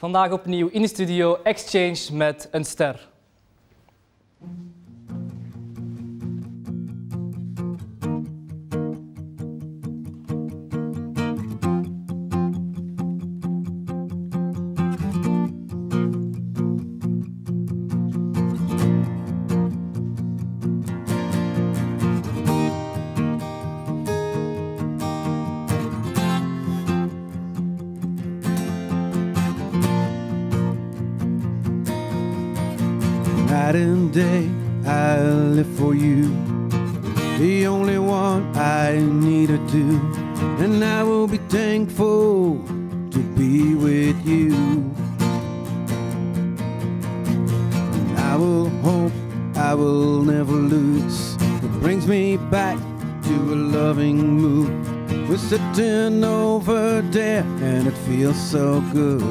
Vandaag opnieuw in de studio Exchange met een ster. Night and day, I live for you, the only one I need to do, and I will be thankful to be with you. And I will hope I will never lose. It brings me back to a loving mood. We're sitting over there and it feels so good.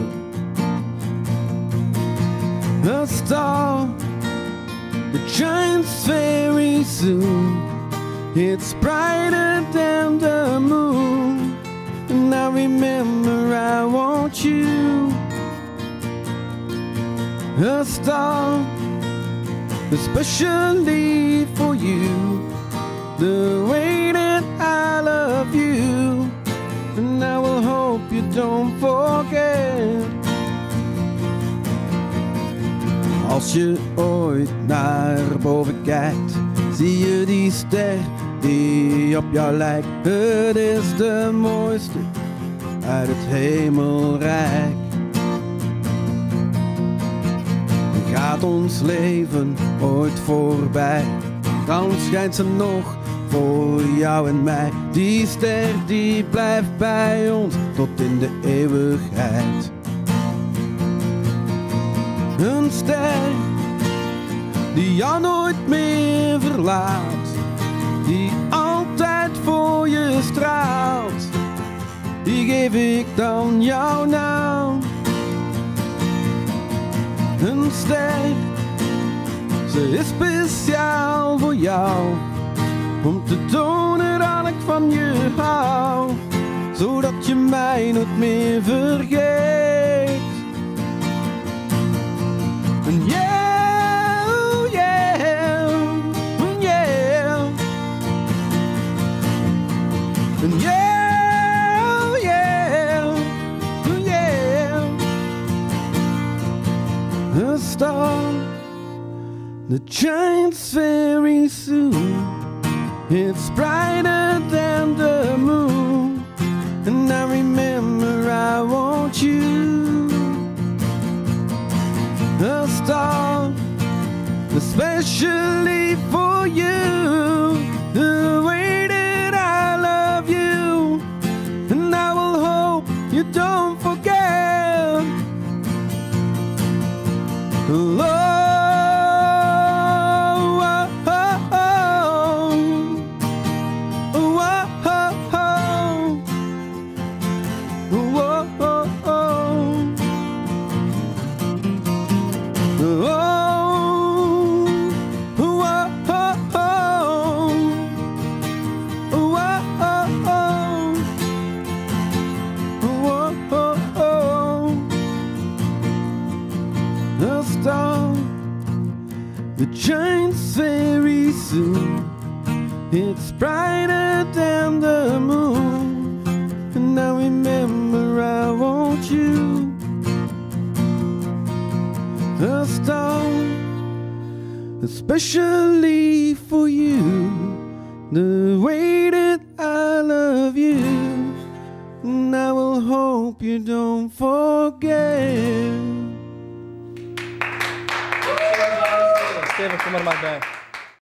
A star that shines very soon, it's brighter than the moon, and I remember I want you. A star especially for you, the way that I love you, and I will hope you don't forget. Als je ooit naar boven kijkt, zie je die ster die op jou lijkt. Het is de mooiste uit het hemelrijk. Gaat ons leven ooit voorbij, dan schijnt ze nog voor jou en mij. Die ster die blijft bij ons tot in de eeuwigheid. Een ster die jou nooit meer verlaat, die altijd voor je straalt, die geef ik dan jouw naam. Een ster, ze is speciaal voor jou, om te tonen dat ik van je hou, zodat je mij nooit meer vergeet. And yeah, oh yeah, and yeah, and yeah, oh yeah, and yeah. A star that shines very soon, it's brighter than the moon, and I remember I want you. A star especially for you, the way that I love you, and I will hope you don't forget. Oh, oh, oh, oh. Oh, oh, oh. Oh, oh, oh. A star that shines very soon, it's brighter than the moon, and I remember I want you. A star especially for you, the way that I love you, and I will hope you don't forget. Steven, kom er maar bij.